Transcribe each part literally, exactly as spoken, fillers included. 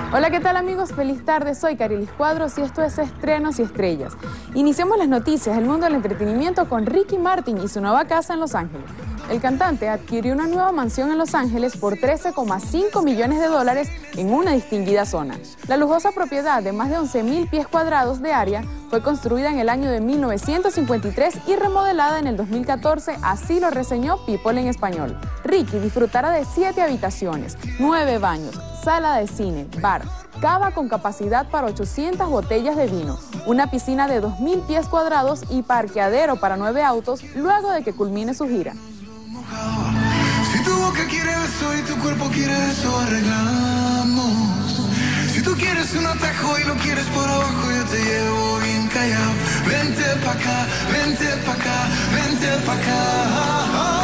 Hola, ¿qué tal amigos? Feliz tarde, soy Carilis Cuadros y esto es Estrenos y Estrellas. Iniciamos las noticias del mundo del entretenimiento con Ricky Martin y su nueva casa en Los Ángeles. El cantante adquirió una nueva mansión en Los Ángeles por trece coma cinco millones de dólares en una distinguida zona. La lujosa propiedad de más de once mil pies cuadrados de área fue construida en el año de mil novecientos cincuenta y tres y remodelada en el dos mil catorce, así lo reseñó People en español. Ricky disfrutará de siete habitaciones, nueve baños, sala de cine, bar, cava con capacidad para ochocientas botellas de vino, una piscina de dos mil pies cuadrados y parqueadero para nueve autos luego de que culmine su gira. Si tu boca quiere eso y tu cuerpo quiere eso, arreglamos. Si tú quieres un atajo y lo quieres por abajo, yo te llevo bien callado. Vente pa' acá, vente pa' acá, vente pa' acá.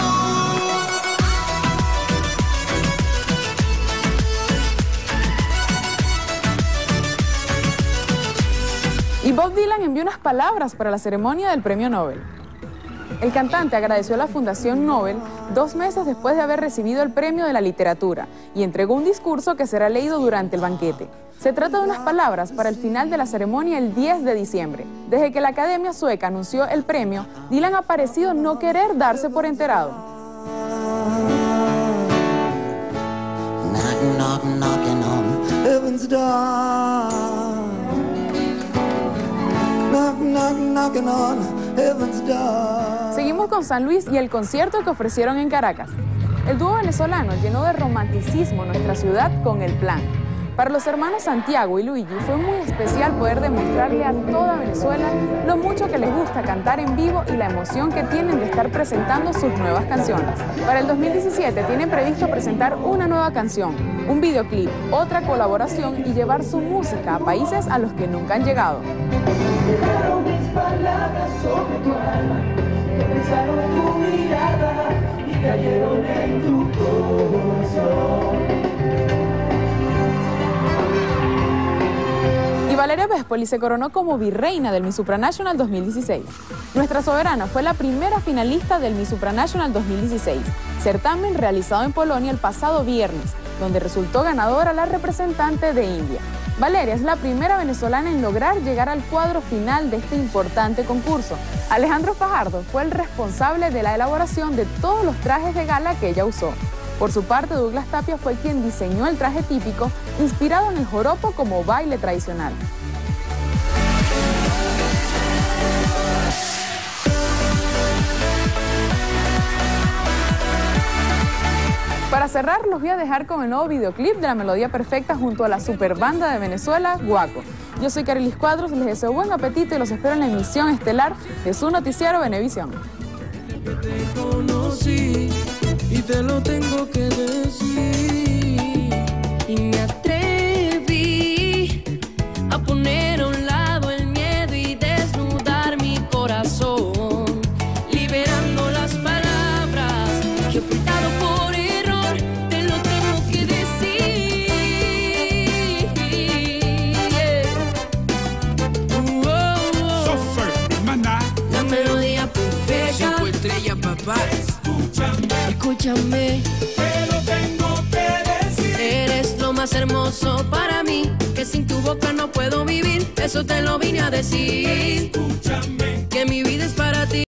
Y Bob Dylan envió unas palabras para la ceremonia del Premio Nobel. El cantante agradeció a la Fundación Nobel dos meses después de haber recibido el Premio de la Literatura y entregó un discurso que será leído durante el banquete. Se trata de unas palabras para el final de la ceremonia el diez de diciembre. Desde que la Academia Sueca anunció el premio, Dylan ha parecido no querer darse por enterado. Knock, knock, knocking on heaven's door. Knock, knock, knocking on heaven's door. Seguimos con San Luis y el concierto que ofrecieron en Caracas. El dúo venezolano llenó de romanticismo nuestra ciudad con El Plan. Para los hermanos Santiago y Luigi fue muy especial poder demostrarle a toda Venezuela lo mucho que les gusta cantar en vivo y la emoción que tienen de estar presentando sus nuevas canciones. Para el dos mil diecisiete tienen previsto presentar una nueva canción, un videoclip, otra colaboración y llevar su música a países a los que nunca han llegado. Dejaron mis palabras sobre tu alma, que pensaron en tu mirada y cayeron en tu corazón. Y Valeria Véspoli se coronó como virreina del Miss Supranational dos mil dieciséis. Nuestra soberana fue la primera finalista del Miss Supranational dos mil dieciséis, certamen realizado en Polonia el pasado viernes, donde resultó ganadora la representante de India. Valeria es la primera venezolana en lograr llegar al cuadro final de este importante concurso. Alejandro Fajardo fue el responsable de la elaboración de todos los trajes de gala que ella usó. Por su parte, Douglas Tapia fue quien diseñó el traje típico, inspirado en el joropo como baile tradicional. Para cerrar, los voy a dejar con el nuevo videoclip de La Melodía Perfecta junto a la superbanda de Venezuela, Guaco. Yo soy Carilis Cuadros, les deseo buen apetito y los espero en la emisión estelar de su noticiero Venevisión. Te conocí y te lo tengo que decir. Y me atreví a poner a un lado el miedo y desnudar mi corazón, liberando las palabras que he ocultado por error. Te lo tengo que decir. Yeah. Uh, oh, oh. Sofer, maná. La melodía perfecta. Cinco estrellas, papá. Escúchame, Escúchame, te lo tengo que decir. eres lo más hermoso para mí, que sin tu boca no puedo vivir. Eso te lo vine a decir. Escúchame. Que mi vida es para ti.